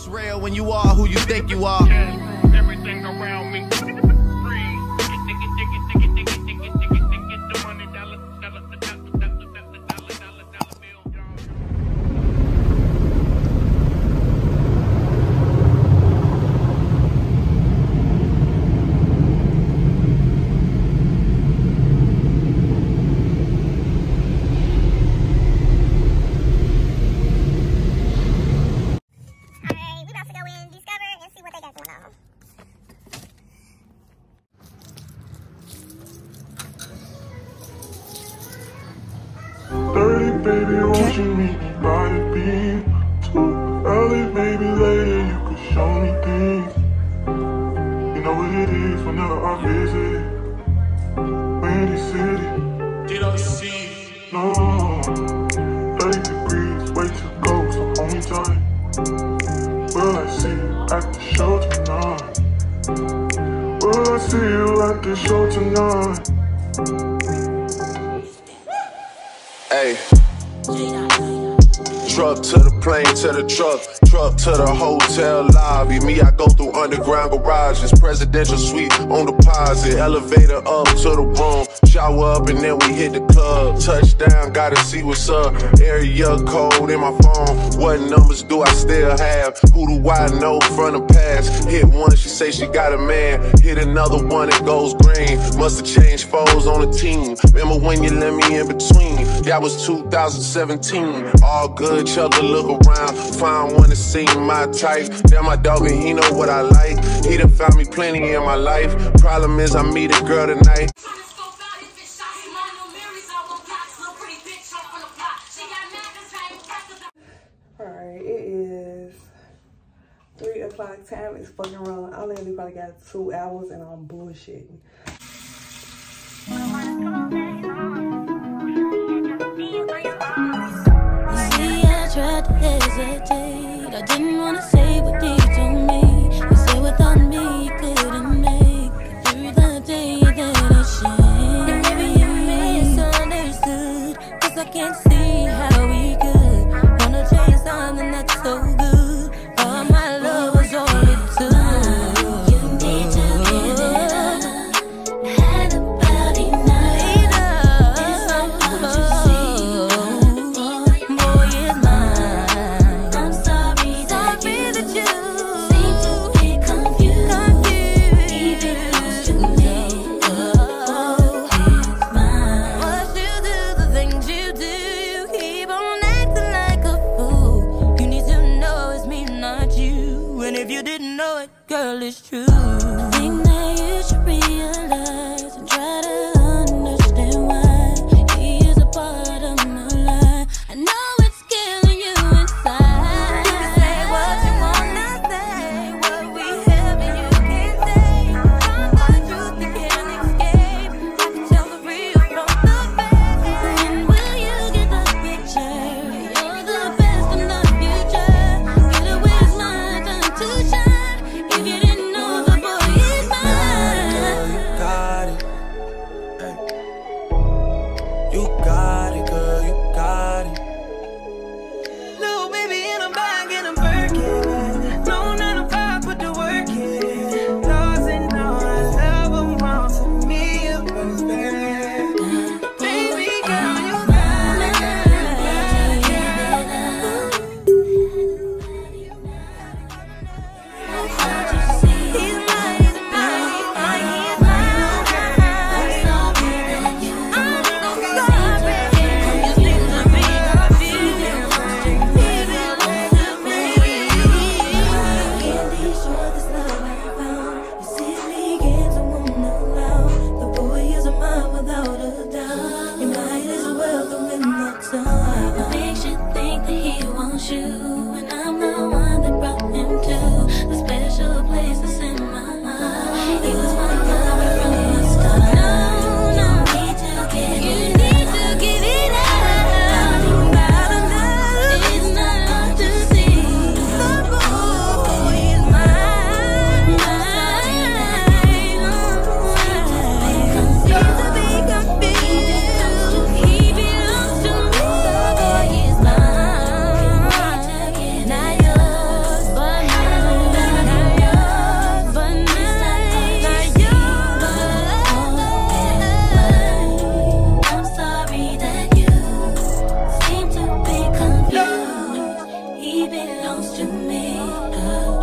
It's real when you are who you think you are. Everything around me. Baby, won't you meet me by the beam? Too early, maybe later you could show me things. You know what it is whenever I visit Windy City. Did I see? No, 30 degrees, way to go, so hold me tight. Will I see you at the show tonight? Will I see you at the show tonight? Hey. Truck to the plane, to the truck to the hotel lobby. Me, I go through underground garages, presidential suite on deposit, elevator up to the room, shower up and then we hit the club. Touchdown, gotta see what's up. Area code in my phone. What numbers do I still have? Who do I know from the past? Hit one, she say she got a man. Hit another one, it goes green. Must've changed foes on the team. Remember when you let me in between? That was 2017. All good, chug a look around. Find one that seem my type. Damn, my dog and he know what I like. He done found me plenty in my life. Problem is I meet a girl tonight. Alright, it is 3 o'clock. Time is fucking wrong. I literally probably got 2 hours and I'm bullshitting. Tried to hesitate. I didn't want to say what they told me. You said without me you couldn't make it through the day that I shared. And maybe you misunderstood, cause I can't see how we could wanna change something that's so good. All my love was all it took. You need to give it up. Had about enough. It's not what you see. Girl, it's true. I think that you should realize and try to understand why he is a part of my life. I know it's killing you inside. You can say what you wanna say, what we have and you can't say. Some of the truth you can't escape. I can tell the real from the fake. When will you get the picture? You're the best in the future. Get away, it's my time to shine. If you didn't know, the boy is mine. to me.